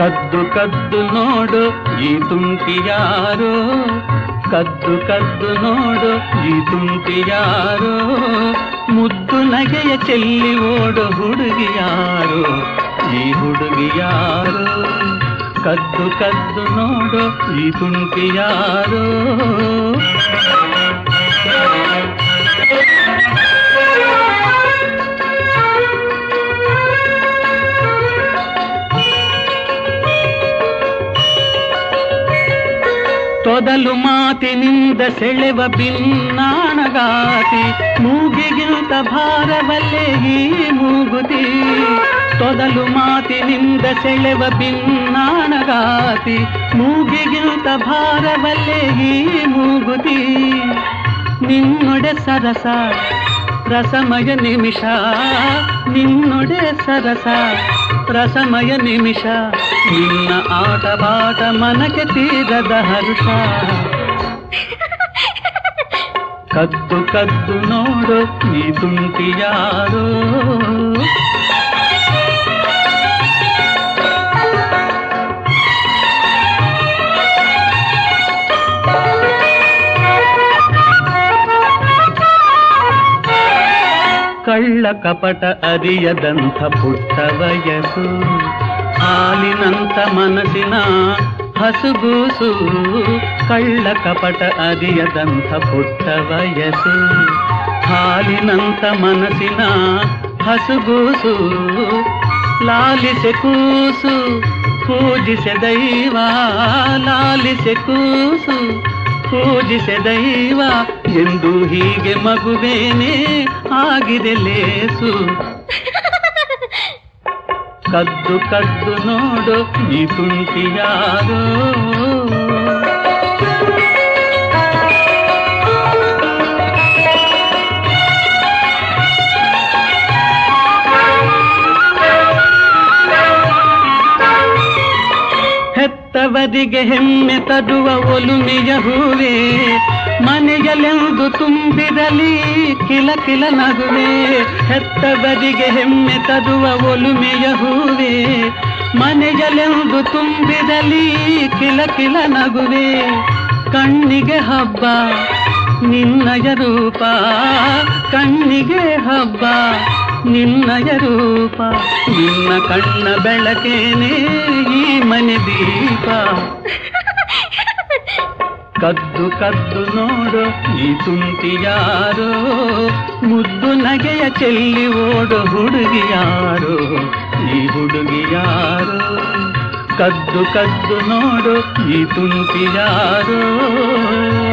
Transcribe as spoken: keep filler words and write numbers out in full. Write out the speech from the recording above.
ಕದ್ದು ಕದ್ದು ನೋಡು ಈ ತುಂಟಿ ಯಾರೋ, ಕದ್ದು ಕದ್ದು ನೋಡು ಈ ತುಂಟಿ ಯಾರೋ, ಮುದ್ದು ನಗೆಯ ಚೆಲ್ಲಿ ಓಡು ಹುಡುಗಿ ಯಾರೋ, ಈ ಹುಡುಗಿ ಯಾರೋ, ಕದ್ದು ಕದ್ದು ನೋಡು ಈ ತುಂಟಿ ಯಾರೋ. ತೊದಲು ಮಾತಿನಿಂದ ಸೆಳೆವ ಭಿನ್ನಾಣಗಾತಿ, ಮೂಗಿಗಿಂತ ಭಾರವಲ್ಲೇ ಈ ಮೂಗುತಿ. ತೊದಲು ಮಾತಿನಿಂದ ಸೆಳೆವ ಭಿನ್ನಾಣಗಾತಿ, ಮೂಗಿಗಿಂತ ಭಾರವಲ್ಲೇ ಈ ಮೂಗುತಿ. ನಿನ್ನೊಡೆ ಸರಸ ರಸಮಯ ನಿಮಿಷ, ನಿನ್ನೊಡೆ ಸರಸ ರಸಮಯ ನಿಮಿಷ, ನಿನ್ನ ಆಟ ಪಾಠ ಮನಕ್ಕೆ ತೀರದ ಹರುಷ. ಕದ್ದು ಕದ್ದು ನೋಡು ಈ ತುಂಟಿ ಯಾರೋ. ಕಳ್ಳ ಕಪಟ ಅರಿಯದಂಥ ಪುಟ್ಟ ವಯಸ್ಸು, ಹಾಲಿನಂತ ಮನಸ್ಸಿನ ಹಸುಗೂಸು. ಕಳ್ಳ ಕಪಟ ಅರಿಯದಂಥ ಪುಟ್ಟ ವಯಸ್ಸು, ಹಾಲಿನಂತ ಮನಸ್ಸಿನ ಹಸುಗೂಸು. ಲಾಲಿಸೆ ಕೂಸು ಪೂಜಿಸೆ ದೈವ, ಲಾಲಿಸೆ ಕೂಸು ಪೂಜಿಸೆ ದೈವ, ಎಂದು ಹೀಗೆ ಮಗುವೇನೆ ಆಗಿದೆ ಲೇಸು. ಕದ್ದು ಕದ್ದು ನೋಡು ಈ ತುಂಟಿ ಯಾರೋ. ಹೆತ್ತವರಿಗೆ ಹೆಮ್ಮೆ ತರುವ ಒಲುಮೆಯ ಹೂವೇ, ಮನೆಯಲೆಂದು ತುಂಬಿರಲಿ ಕಿಲ ಕಿಲ ನಗುವೆ. ಹೆತ್ತವರಿಗೆ ಹೆಮ್ಮೆ ತರುವ ಒಲುಮೆಯ ಹೂವೇ, ಮನೆಯಲೆಂದು ತುಂಬಿರಲಿ ಕಿಲ ಕಿಲ ನಗುವೆ. ಕಣ್ಣಿಗೆ ಹಬ್ಬ ನಿನ್ನಯ ರೂಪ, ಕಣ್ಣಿಗೆ ಹಬ್ಬ ನಿನ್ನಯ ರೂಪ, ನಿನ್ನ ಕಣ್ಣ ಬೆಳಕೇನೆ ಈ ಮನೆ ದೀಪ. ಕದ್ದು ಕದ್ದು ನೋಡು ಈ ತುಂಟಿ ಯಾರೋ, ಮುದ್ದು ನಗೆಯ ಚೆಲ್ಲಿ ಓಡು ಹುಡುಗಿ ಯಾರೋ, ಈ ಹುಡುಗಿ ಯಾರೋ. ಕದ್ದು ಕದ್ದು ನೋಡು ಈ ತುಂಟಿ ಯಾರೋ.